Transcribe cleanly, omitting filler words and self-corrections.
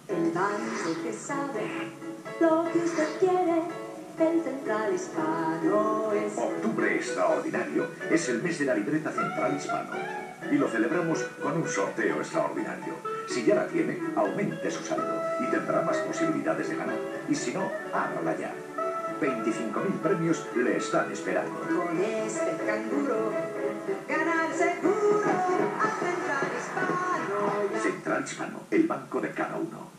El banco que sabe lo que usted quiere, el Central Hispano es. Octubre Extraordinario es el mes de la libreta Central Hispano. Y lo celebramos con un sorteo extraordinario. Si ya la tiene, aumente su saldo y tendrá más posibilidades de ganar. Y si no, hágala ya. 25.000 premios le están esperando. Con este canguro, ganar seguro a Central Hispano. Central Hispano, el banco de cada uno.